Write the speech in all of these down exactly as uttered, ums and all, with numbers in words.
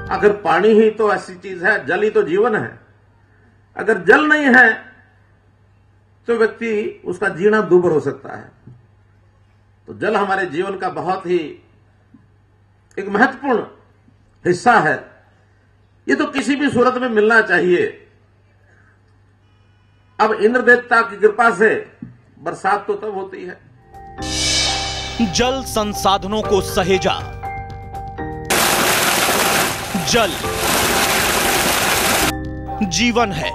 आखिर पानी ही तो ऐसी चीज है, जल ही तो जीवन है। अगर जल नहीं है तो व्यक्ति उसका जीना दुर्भर हो सकता है। तो जल हमारे जीवन का बहुत ही एक महत्वपूर्ण हिस्सा है। ये तो किसी भी सूरत में मिलना चाहिए। अब इंद्र देवता की कृपा से बरसात तो तब होती है। जल संसाधनों को सहेजा। जल जीवन है।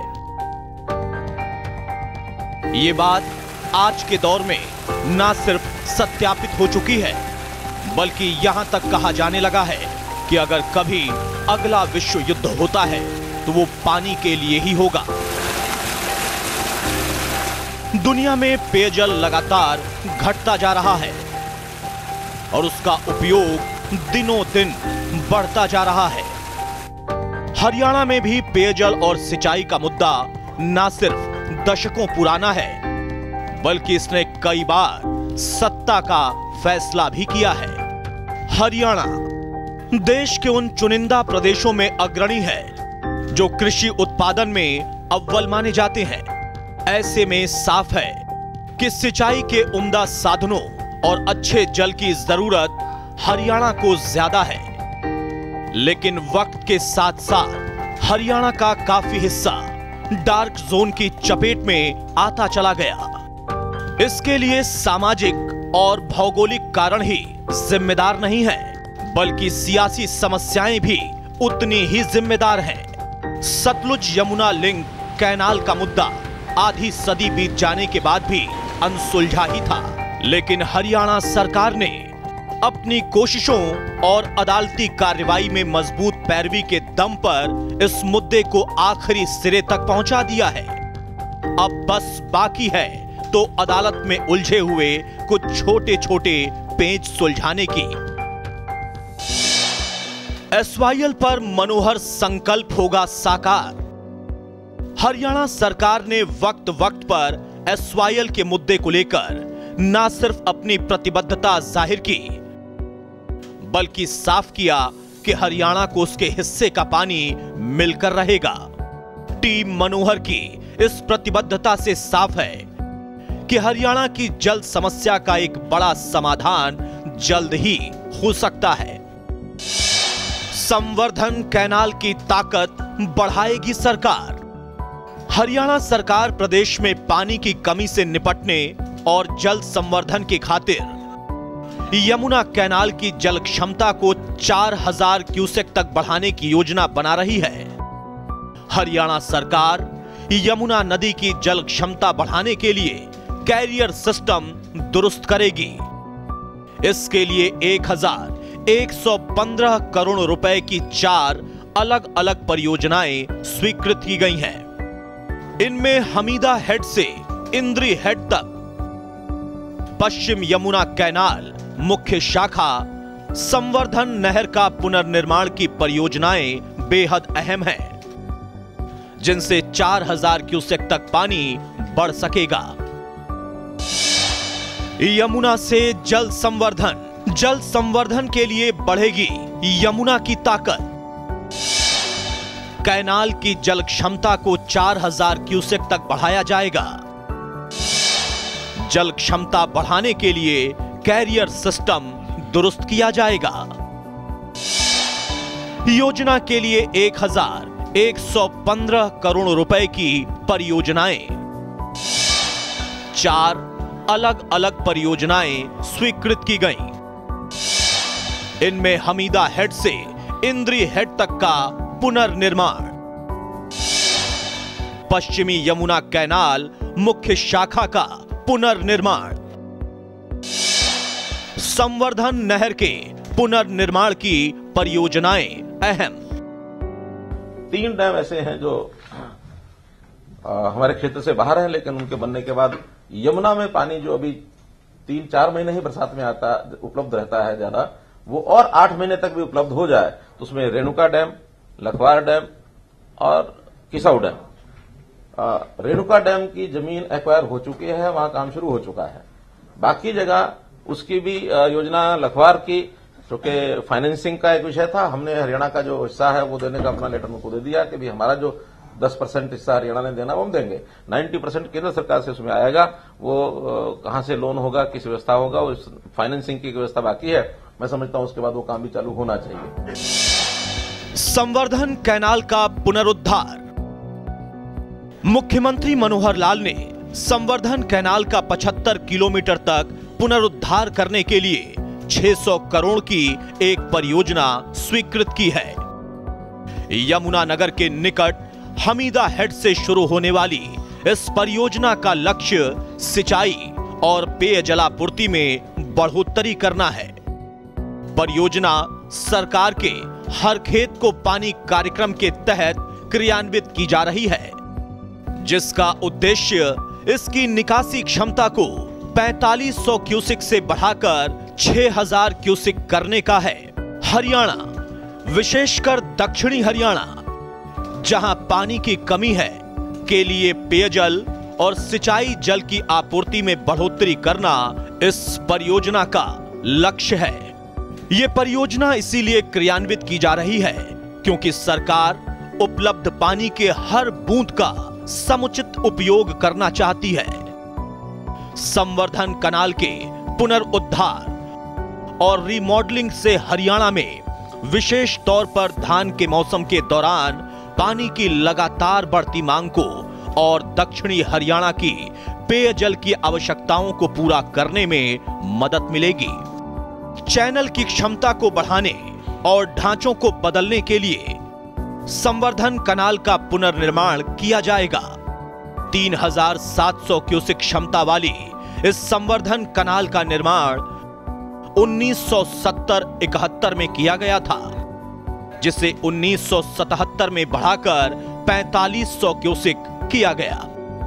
ये बात आज के दौर में ना सिर्फ सत्यापित हो चुकी है, बल्कि यहां तक कहा जाने लगा है कि अगर कभी अगला विश्व युद्ध होता है तो वो पानी के लिए ही होगा। दुनिया में पेयजल लगातार घटता जा रहा है और उसका उपयोग दिनों दिन बढ़ता जा रहा है। हरियाणा में भी पेयजल और सिंचाई का मुद्दा ना सिर्फ दशकों पुराना है, बल्कि इसने कई बार सत्ता का फैसला भी किया है। हरियाणा देश के उन चुनिंदा प्रदेशों में अग्रणी है जो कृषि उत्पादन में अव्वल माने जाते हैं। ऐसे में साफ है कि सिंचाई के उम्दा साधनों और अच्छे जल की जरूरत हरियाणा को ज्यादा है। लेकिन वक्त के साथ साथ हरियाणा का काफी हिस्सा डार्क जोन की चपेट में आता चला गया। इसके लिए सामाजिक और भौगोलिक कारण ही जिम्मेदार नहीं है, बल्कि सियासी समस्याएं भी उतनी ही जिम्मेदार हैं। सतलुज यमुना लिंक कैनाल का मुद्दा आधी सदी बीत जाने के बाद भी अनसुलझा ही था, लेकिन हरियाणा सरकार ने अपनी कोशिशों और अदालती कार्रवाई में मजबूत पैरवी के दम पर इस मुद्दे को आखिरी सिरे तक पहुंचा दिया है। अब बस बाकी है तो अदालत में उलझे हुए कुछ छोटे छोटे पेच सुलझाने की। एसवाईएल पर मनोहर संकल्प होगा साकार। हरियाणा सरकार ने वक्त वक्त पर एसवाईएल के मुद्दे को लेकर न सिर्फ अपनी प्रतिबद्धता जाहिर की, बल्कि साफ किया कि हरियाणा को उसके हिस्से का पानी मिलकर रहेगा। टीम मनोहर की इस प्रतिबद्धता से साफ है कि हरियाणा की जल समस्या का एक बड़ा समाधान जल्द ही हो सकता है। संवर्धन कैनाल की ताकत बढ़ाएगी सरकार। हरियाणा सरकार प्रदेश में पानी की कमी से निपटने और जल संवर्धन की खातिर यमुना कैनाल की जल क्षमता को चार हज़ार क्यूसेक तक बढ़ाने की योजना बना रही है। हरियाणा सरकार यमुना नदी की जल क्षमता बढ़ाने के लिए कैरियर सिस्टम दुरुस्त करेगी। इसके लिए एक हजार एक सौ पंद्रह करोड़ रुपए की चार अलग अलग परियोजनाएं स्वीकृत की गई हैं। इनमें हमीदा हेड से इंद्री हेड तक, पश्चिम यमुना कैनाल मुख्य शाखा, संवर्धन नहर का पुनर्निर्माण की परियोजनाएं बेहद अहम हैं, जिनसे चार हज़ार क्यूसेक तक पानी बढ़ सकेगा। यमुना से जल संवर्धन। जल संवर्धन के लिए बढ़ेगी यमुना की ताकत। कैनाल की जल क्षमता को चार हज़ार क्यूसेक तक बढ़ाया जाएगा। जल क्षमता बढ़ाने के लिए कैरियर सिस्टम दुरुस्त किया जाएगा। योजना के लिए एक हजार एक सौ पंद्रह करोड़ रुपए की परियोजनाएं, चार अलग अलग परियोजनाएं स्वीकृत की गईं। इनमें हमीदा हेड से इंद्री हेड तक का पुनर्निर्माण, पश्चिमी यमुना कैनाल मुख्य शाखा का पुनर्निर्माण, संवर्धन नहर के पुनर्निर्माण की परियोजनाएं अहम। तीन डैम ऐसे हैं जो आ, हमारे क्षेत्र से बाहर हैं, लेकिन उनके बनने के बाद यमुना में पानी जो अभी तीन चार महीने ही बरसात में आता उपलब्ध रहता है ज्यादा, वो और आठ महीने तक भी उपलब्ध हो जाए तो उसमें रेणुका डैम, लखवार डैम और किसाऊ डैम। रेणुका डैम की जमीन एक्वायर हो चुकी है, वहां काम शुरू हो चुका है। बाकी जगह उसकी भी योजना लखवार की क्योंकि फाइनेंसिंग का एक विषय था, हमने हरियाणा का जो हिस्सा है वो देने का अपना लेटर उनको दे दिया कि भी हमारा जो दस परसेंट हिस्सा हरियाणा ने देना वो हम देंगे, नब्बे परसेंट केंद्र सरकार से उसमें आएगा। वो कहां से लोन होगा, किस व्यवस्था होगा, उस फाइनेंसिंग की व्यवस्था बाकी है। मैं समझता हूं उसके बाद वो काम भी चालू होना चाहिए। संवर्धन कैनाल का पुनरुद्धार। मुख्यमंत्री मनोहर लाल ने संवर्धन कैनाल का पचहत्तर किलोमीटर तक पुनरुद्धार करने के लिए छह सौ करोड़ की एक परियोजना स्वीकृत की है। यमुनानगर के निकट हमीदा हेड से शुरू होने वाली इस परियोजना का लक्ष्य सिंचाई और पेयजलापूर्ति में बढ़ोतरी करना है। परियोजना सरकार के हर खेत को पानी कार्यक्रम के तहत क्रियान्वित की जा रही है, जिसका उद्देश्य इसकी निकासी क्षमता को पैंतालीस सौ क्यूसिक से बढ़ाकर छह हज़ार क्यूसिक करने का है। हरियाणा, विशेषकर दक्षिणी हरियाणा, जहां पानी की कमी है, के लिए पेयजल और सिंचाई जल की आपूर्ति में बढ़ोतरी करना इस परियोजना का लक्ष्य है। यह परियोजना इसीलिए क्रियान्वित की जा रही है क्योंकि सरकार उपलब्ध पानी के हर बूंद का समुचित उपयोग करना चाहती है। संवर्धन कैनाल के पुनरुद्धार और रिमॉडलिंग से हरियाणा में विशेष तौर पर धान के मौसम के दौरान पानी की लगातार बढ़ती मांग को और दक्षिणी हरियाणा की पेयजल की आवश्यकताओं को पूरा करने में मदद मिलेगी। चैनल की क्षमता को बढ़ाने और ढांचों को बदलने के लिए संवर्धन कैनाल का पुनर्निर्माण किया जाएगा। तीन हज़ार सात सौ क्यूसिक क्षमता वाली इस संवर्धन कैनाल का निर्माण उन्नीस सौ सत्तर इकहत्तर में किया गया था, जिसे उन्नीस सौ सतहत्तर में बढ़ाकर पैंतालीस सौ क्यूसिक किया गया।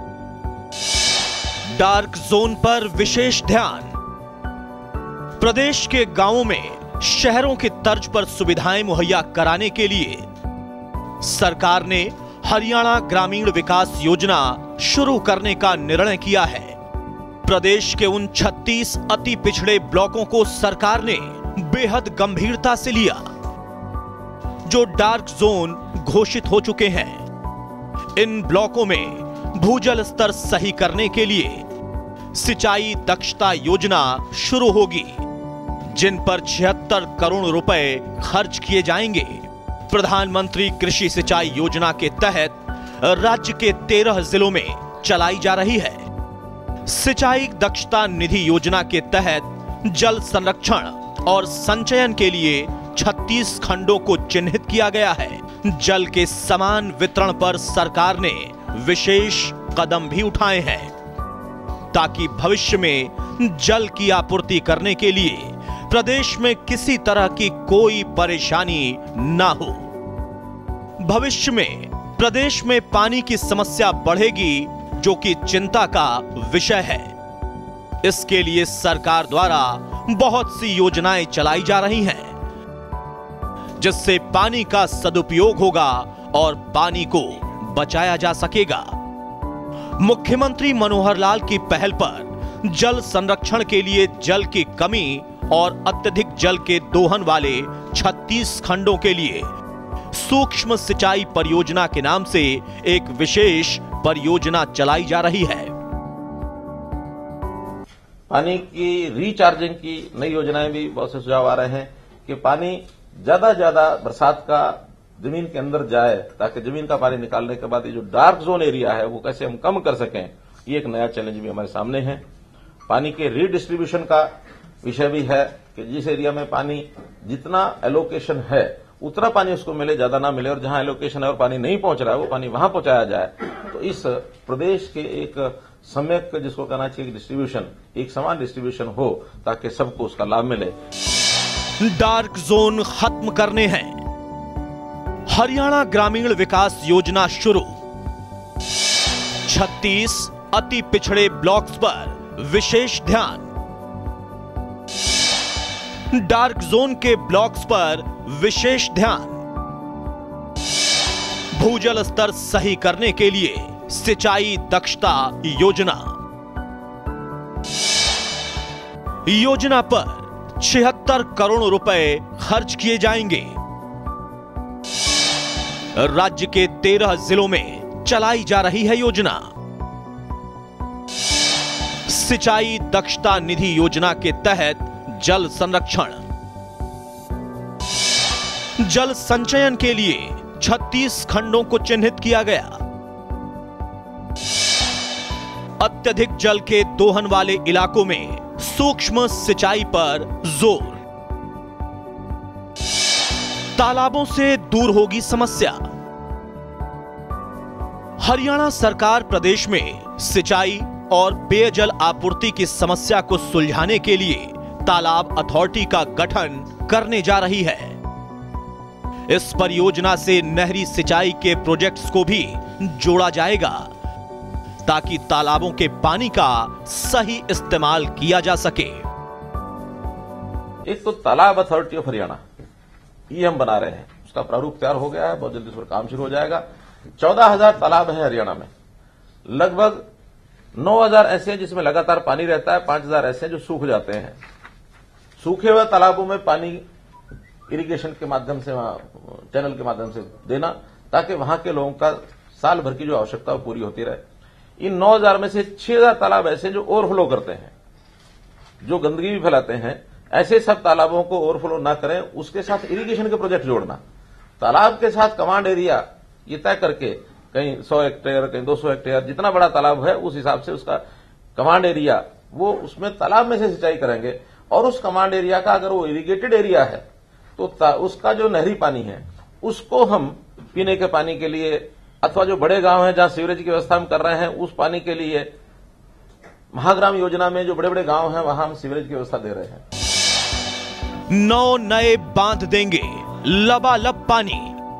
डार्क जोन पर विशेष ध्यान। प्रदेश के गांवों में शहरों की तर्ज पर सुविधाएं मुहैया कराने के लिए सरकार ने हरियाणा ग्रामीण विकास योजना शुरू करने का निर्णय किया है। प्रदेश के उन छत्तीस अति पिछड़े ब्लॉकों को सरकार ने बेहद गंभीरता से लिया, जो डार्क जोन घोषित हो चुके हैं। इन ब्लॉकों में भूजल स्तर सही करने के लिए सिंचाई दक्षता योजना शुरू होगी, जिन पर छिहत्तर करोड़ रुपए खर्च किए जाएंगे। प्रधानमंत्री कृषि सिंचाई योजना के तहत राज्य के तेरह जिलों में चलाई जा रही है। सिंचाई दक्षता निधि योजना के तहत जल संरक्षण और संचयन के लिए छत्तीस खंडों को चिन्हित किया गया है। जल के समान वितरण पर सरकार ने विशेष कदम भी उठाए हैं, ताकि भविष्य में जल की आपूर्ति करने के लिए प्रदेश में किसी तरह की कोई परेशानी ना हो। भविष्य में प्रदेश में पानी की समस्या बढ़ेगी, जो कि चिंता का विषय है। इसके लिए सरकार द्वारा बहुत सी योजनाएं चलाई जा रही हैं, जिससे पानी का सदुपयोग होगा और पानी को बचाया जा सकेगा। मुख्यमंत्री मनोहर लाल की पहल पर जल संरक्षण के लिए जल की कमी और अत्यधिक जल के दोहन वाले छत्तीस खंडों के लिए सूक्ष्म सिंचाई परियोजना के नाम से एक विशेष परियोजना चलाई जा रही है। पानी की रिचार्जिंग की नई योजनाएं भी बहुत से सुझाव आ रहे हैं कि पानी ज्यादा ज्यादा बरसात का जमीन के अंदर जाए, ताकि जमीन का पानी निकालने के बाद ये जो डार्क जोन एरिया है वो कैसे हम कम कर सकें। ये एक नया चैलेंज भी हमारे सामने है। पानी के रीडिस्ट्रीब्यूशन का विषय भी है कि जिस एरिया में पानी जितना एलोकेशन है उतना पानी उसको मिले, ज्यादा ना मिले, और जहां एलोकेशन है और पानी नहीं पहुंच रहा है वो पानी वहां पहुंचाया जाए। तो इस प्रदेश के एक सम्यक, जिसको कहना चाहिए डिस्ट्रीब्यूशन, एक समान डिस्ट्रीब्यूशन हो, ताकि सबको उसका लाभ मिले। डार्क जोन खत्म करने हैं। हरियाणा ग्रामीण विकास योजना शुरू। छत्तीस अति पिछड़े ब्लॉक्स पर विशेष ध्यान। डार्क जोन के ब्लॉक्स पर विशेष ध्यान। भूजल स्तर सही करने के लिए सिंचाई दक्षता योजना। योजना पर छिहत्तर सत्तर करोड़ रुपए खर्च किए जाएंगे। राज्य के तेरह जिलों में चलाई जा रही है योजना। सिंचाई दक्षता निधि योजना के तहत जल संरक्षण, जल संचयन के लिए छत्तीस खंडों को चिन्हित किया गया। अत्यधिक जल के दोहन वाले इलाकों में सूक्ष्म सिंचाई पर जोर। तालाबों से दूर होगी समस्या। हरियाणा सरकार प्रदेश में सिंचाई और पेयजल आपूर्ति की समस्या को सुलझाने के लिए तालाब अथॉरिटी का गठन करने जा रही है। इस परियोजना से नहरी सिंचाई के प्रोजेक्ट्स को भी जोड़ा जाएगा ताकि तालाबों के पानी का सही इस्तेमाल किया जा सके। एक तो तालाब अथॉरिटी ऑफ हरियाणा ये हम बना रहे हैं, उसका प्रारूप तैयार हो गया है, बहुत जल्दी उस पर काम शुरू हो जाएगा। चौदह हजार तालाब है हरियाणा में, लगभग नौ हजार ऐसे हैं जिसमें लगातार पानी रहता है, पांच हजार ऐसे हैं जो सूख जाते हैं। सूखे हुए तालाबों में पानी इरिगेशन के माध्यम से, वहां चैनल के माध्यम से देना ताकि वहां के लोगों का साल भर की जो आवश्यकता पूरी होती रहे। इन नौ हजार में से छह हजार तालाब ऐसे जो ओवरफ्लो करते हैं, जो गंदगी भी फैलाते हैं, ऐसे सब तालाबों को ओवरफ्लो ना करें, उसके साथ इरिगेशन के प्रोजेक्ट जोड़ना। तालाब के साथ कमांड एरिया ये तय करके, कहीं सौ हेक्टेयर कहीं दो सौ हेक्टेयर, जितना बड़ा तालाब है उस हिसाब से उसका कमांड एरिया, वो उसमें तालाब में से सिंचाई करेंगे। और उस कमांड एरिया का अगर वो इरिगेटेड एरिया है तो उसका जो नहरी पानी है उसको हम पीने के पानी के लिए, अथवा जो बड़े गांव हैं जहां सीवरेज की व्यवस्था हम कर रहे हैं उस पानी के लिए, महाग्राम योजना में जो बड़े बड़े गांव हैं वहां हम सीवरेज की व्यवस्था दे रहे हैं। नौ नए बांध देंगे लबालब पानी।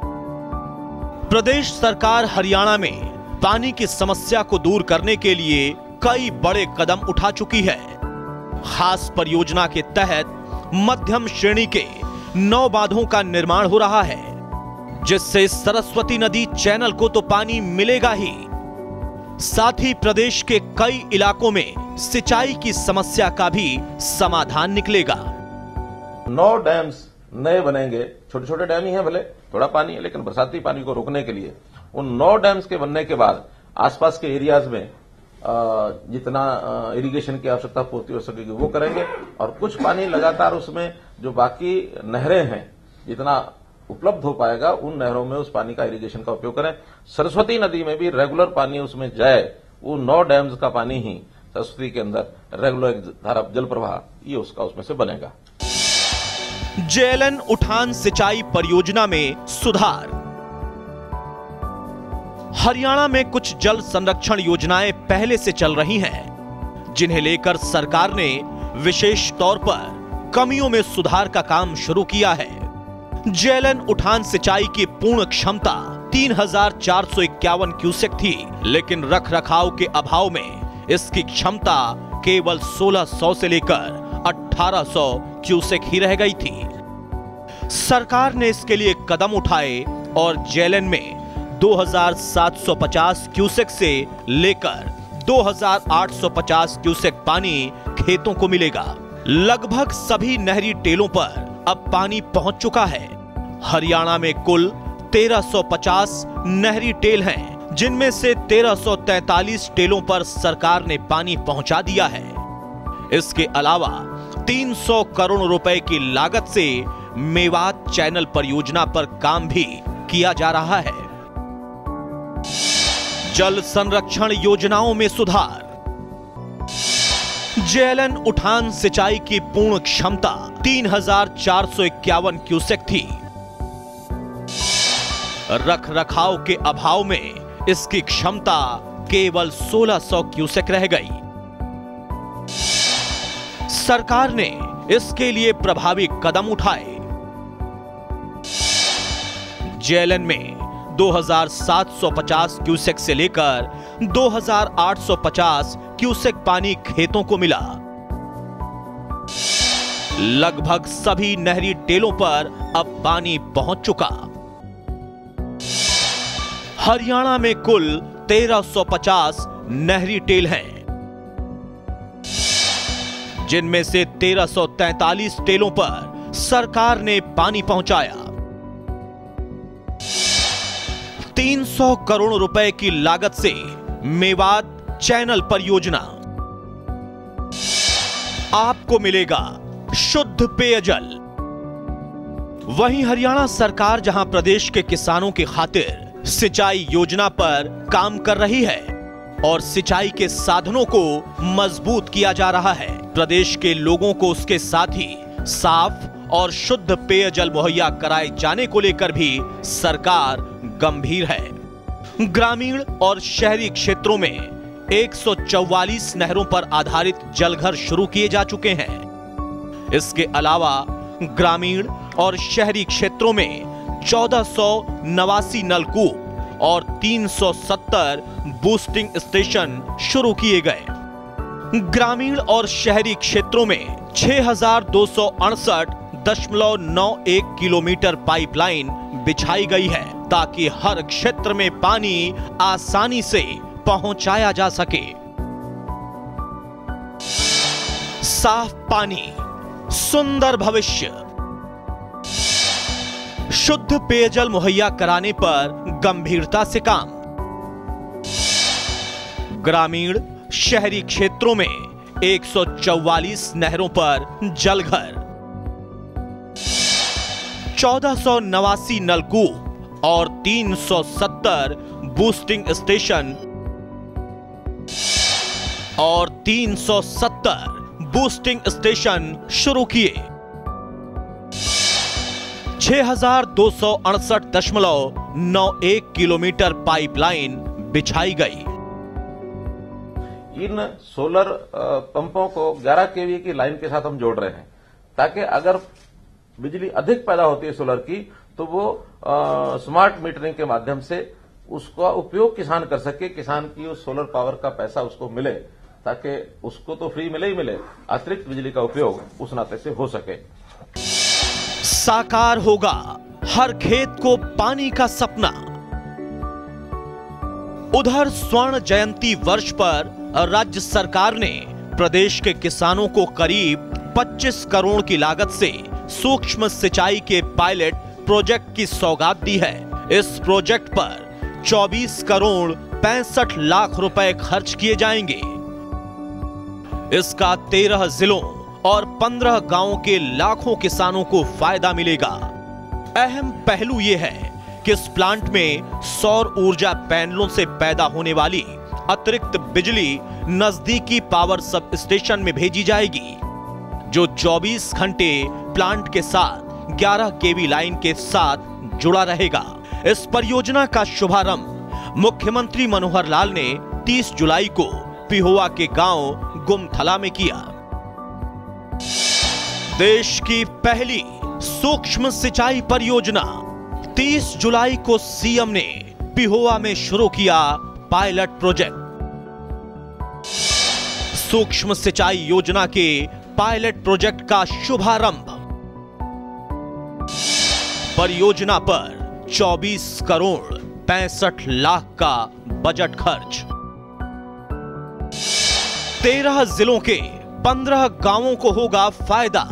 प्रदेश सरकार हरियाणा में पानी की समस्या को दूर करने के लिए कई बड़े कदम उठा चुकी है। खास परियोजना के तहत मध्यम श्रेणी के नौ बांधों का निर्माण हो रहा है, जिससे सरस्वती नदी चैनल को तो पानी मिलेगा ही, साथ ही प्रदेश के कई इलाकों में सिंचाई की समस्या का भी समाधान निकलेगा। नौ डैम्स नए बनेंगे, छोटे छोटे डैम ही हैं, भले थोड़ा पानी है लेकिन बरसाती पानी को रोकने के लिए उन नौ डैम्स के बनने के बाद आसपास के एरियाज में जितना इरिगेशन की आवश्यकता पूर्ति हो सकेगी वो करेंगे। और कुछ पानी लगातार उसमें जो बाकी नहरें हैं जितना उपलब्ध हो पाएगा उन नहरों में उस पानी का इरिगेशन का उपयोग करें। सरस्वती नदी में भी रेगुलर पानी उसमें जाए, वो नौ डैम्स का पानी ही सरस्वती के अंदर रेगुलर धारा जल प्रवाह ये उसका उसमें से बनेगा। जेएलएन उठान सिंचाई परियोजना में सुधार। हरियाणा में कुछ जल संरक्षण योजनाएं पहले से चल रही हैं, जिन्हें लेकर सरकार ने विशेष तौर पर कमियों में सुधार का काम शुरू किया है। जेएलएन उठान सिंचाई की पूर्ण क्षमता तीन हजार चार सौ इक्यावन क्यूसेक थी, लेकिन रखरखाव के अभाव में इसकी क्षमता केवल सोलह सौ से लेकर अठारह सौ क्यूसेक ही रह गई थी। सरकार ने इसके लिए कदम उठाए और जेएलएन में दो हजार सात सौ पचास क्यूसेक से लेकर दो हजार आठ सौ पचास क्यूसेक पानी खेतों को मिलेगा। लगभग सभी नहरी टेलों पर अब पानी पहुंच चुका है। हरियाणा में कुल तेरह सौ पचास नहरी टेल हैं, जिनमें से तेरह सौ तैंतालीस टेलों पर सरकार ने पानी पहुंचा दिया है। इसके अलावा तीन सौ करोड़ रुपए की लागत से मेवात चैनल परियोजना पर काम भी किया जा रहा है। जल संरक्षण योजनाओं में सुधार। जेएलएन उठान सिंचाई की पूर्ण क्षमता तीन हजार चार सौ इक्यावन क्यूसेक थी। रखरखाव के अभाव में इसकी क्षमता केवल सोलह सौ क्यूसेक रह गई। सरकार ने इसके लिए प्रभावी कदम उठाए। जेएलएन में दो हजार सात सौ पचास क्यूसेक से लेकर दो हजार आठ सौ पचास क्यूसेक पानी खेतों को मिला। लगभग सभी नहरी टेलों पर अब पानी पहुंच चुका। हरियाणा में कुल तेरह सौ पचास नहरी टेल हैं। जिनमें से तेरह सौ तैंतालीस टेलों पर सरकार ने पानी पहुंचाया। तीन सौ करोड़ रुपए की लागत से मेवात चैनल परियोजना, आपको मिलेगा शुद्ध पेयजल। वहीं हरियाणा सरकार जहां प्रदेश के किसानों की खातिर सिंचाई योजना पर काम कर रही है और सिंचाई के साधनों को मजबूत किया जा रहा है, प्रदेश के लोगों को उसके साथ ही साफ और शुद्ध पेयजल मुहैया कराए जाने को लेकर भी सरकार गंभीर है। ग्रामीण और शहरी क्षेत्रों में एक सौ चौवालीस नहरों पर आधारित जलघर शुरू किए जा चुके हैं। इसके अलावा ग्रामीण और शहरी क्षेत्रों में चौदह सौ नवासी नलकूप और तीन सौ सत्तर बूस्टिंग स्टेशन शुरू किए गए। ग्रामीण और शहरी क्षेत्रों में छह हजार दो सौ अड़सठ दशमलव नौ एक किलोमीटर पाइपलाइन बिछाई गई है ताकि हर क्षेत्र में पानी आसानी से पहुंचाया जा सके। साफ पानी, सुंदर भविष्य। शुद्ध पेयजल मुहैया कराने पर गंभीरता से काम। ग्रामीण शहरी क्षेत्रों में एक सौ चौवालीस नहरों पर जलघर, चौदह सौ नवासी नलकूप और तीन सौ सत्तर बूस्टिंग स्टेशन और तीन सौ सत्तर बूस्टिंग स्टेशन शुरू किए। छह हजार दो सौ अड़सठ दशमलव नौ एक किलोमीटर पाइपलाइन बिछाई गई। इन सोलर पंपों को ग्यारह केवी की लाइन के साथ हम जोड़ रहे हैं ताकि अगर बिजली अधिक पैदा होती है सोलर की तो वो आ, स्मार्ट मीटरिंग के माध्यम से उसका उपयोग किसान कर सके, किसान की उस सोलर पावर का पैसा उसको मिले ताकि उसको तो फ्री मिले ही मिले, अतिरिक्त बिजली का उपयोग उस नाते से हो सके। साकार होगा हर खेत को पानी का सपना। उधर स्वर्ण जयंती वर्ष पर राज्य सरकार ने प्रदेश के किसानों को करीब पच्चीस करोड़ की लागत से सूक्ष्म सिंचाई के पायलट प्रोजेक्ट की सौगात दी है। इस प्रोजेक्ट पर चौबीस करोड़ पैंसठ लाख रुपए खर्च किए जाएंगे। इसका तेरह जिलों और पंद्रह गांवों के लाखों किसानों को फायदा मिलेगा। अहम पहलू यह है कि इस प्लांट में सौर ऊर्जा पैनलों से पैदा होने वाली अतिरिक्त बिजली नजदीकी पावर सब स्टेशन में भेजी जाएगी, जो चौबीस घंटे प्लांट के साथ ग्यारह केवी लाइन के साथ जुड़ा रहेगा। इस परियोजना का शुभारंभ मुख्यमंत्री मनोहर लाल ने तीस जुलाई को पिहोवा के गांव गुमथला में किया। देश की पहली सूक्ष्म सिंचाई परियोजना तीस जुलाई को सीएम ने पिहोवा में शुरू किया पायलट प्रोजेक्ट। सूक्ष्म सिंचाई योजना के पायलट प्रोजेक्ट का शुभारंभ। परियोजना पर चौबीस करोड़ पैंसठ लाख का बजट खर्च। तेरह जिलों के पंद्रह गांवों को होगा फायदा।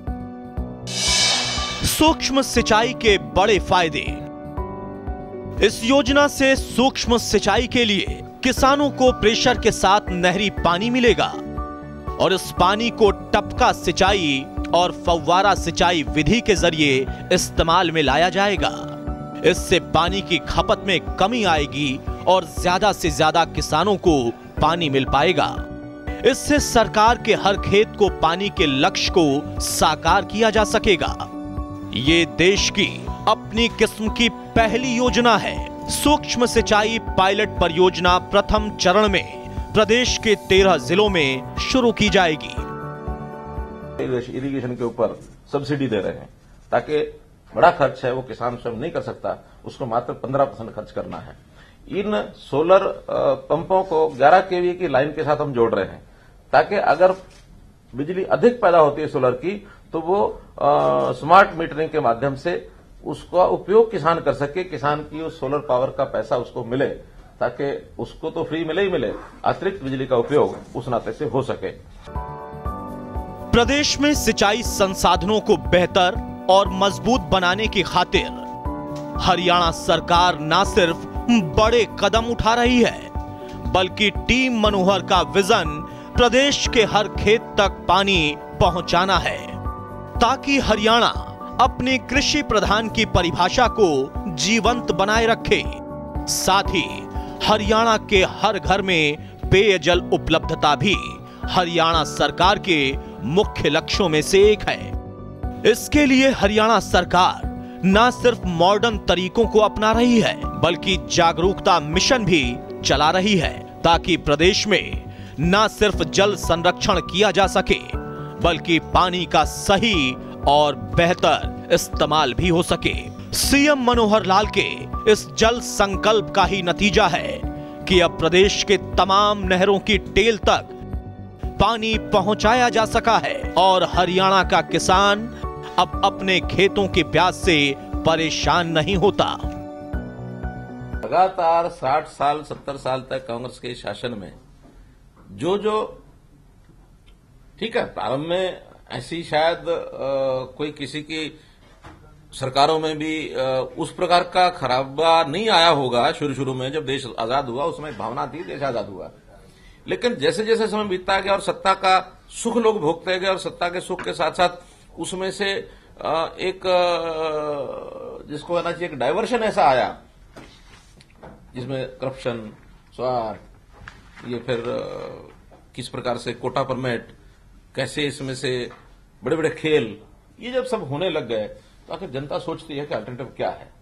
सूक्ष्म सिंचाई के बड़े फायदे। इस योजना से सूक्ष्म सिंचाई के लिए किसानों को प्रेशर के साथ नहरी पानी मिलेगा और इस पानी को टपका सिंचाई और फव्वारा सिंचाई विधि के जरिए इस्तेमाल में लाया जाएगा। इससे पानी की खपत में कमी आएगी और ज्यादा से ज्यादा किसानों को पानी मिल पाएगा। इससे सरकार के हर खेत को पानी के लक्ष्य को साकार किया जा सकेगा। ये देश की अपनी किस्म की पहली योजना है। सूक्ष्म सिंचाई पायलट परियोजना प्रथम चरण में प्रदेश के तेरह जिलों में शुरू की जाएगी। इरिगेशन के ऊपर सब्सिडी दे रहे हैं ताकि बड़ा खर्च है वो किसान स्वयं नहीं कर सकता, उसको मात्र पंद्रह परसेंट खर्च करना है। इन सोलर पंपों को ग्यारह केवी की लाइन के साथ हम जोड़ रहे हैं ताकि अगर बिजली अधिक पैदा होती है सोलर की तो वो आ, स्मार्ट मीटरिंग के माध्यम से उसका उपयोग किसान कर सके, किसान की उस सोलर पावर का पैसा उसको मिले ताकि उसको तो फ्री मिले ही मिले, अतिरिक्त बिजली का उपयोग उस नाते से हो सके। प्रदेश में सिंचाई संसाधनों को बेहतर और मजबूत बनाने की खातिर हरियाणा सरकार न सिर्फ बड़े कदम उठा रही है, बल्कि टीम मनोहर का विजन प्रदेश के हर खेत तक पानी पहुंचाना है, ताकि हरियाणा अपनी कृषि प्रधान की परिभाषा को जीवंत बनाए रखे। साथ ही हरियाणा के हर घर में पेयजल उपलब्धता भी हरियाणा सरकार के मुख्य लक्ष्यों में से एक है। इसके लिए हरियाणा सरकार न सिर्फ मॉडर्न तरीकों को अपना रही है, बल्कि जागरूकता मिशन भी चला रही है, ताकि प्रदेश में न सिर्फ जल संरक्षण किया जा सके, बल्कि पानी का सही और बेहतर इस्तेमाल भी हो सके। सीएम मनोहर लाल के इस जल संकल्प का ही नतीजा है कि अब प्रदेश के तमाम नहरों की टेल तक पानी पहुंचाया जा सका है और हरियाणा का किसान अब अपने खेतों की प्यास से परेशान नहीं होता। लगातार साठ साल सत्तर साल तक कांग्रेस के शासन में जो जो ठीक है, प्रारंभ में ऐसी शायद आ, कोई किसी की सरकारों में भी आ, उस प्रकार का खराबा नहीं आया होगा। शुरू शुरू में जब देश आजाद हुआ उसमें भावना थी देश आजाद हुआ, लेकिन जैसे जैसे समय बीतता गया और सत्ता का सुख लोग भोगते गए और सत्ता के सुख के साथ साथ उसमें से एक जिसको कहना चाहिए एक डाइवर्शन ऐसा आया जिसमें करप्शन, स्वार्थ, ये फिर किस प्रकार से कोटा परमिट, कैसे इसमें से बड़े बड़े खेल, ये जब सब होने लग गए तो आखिर जनता सोचती है कि अल्टरनेटिव क्या है।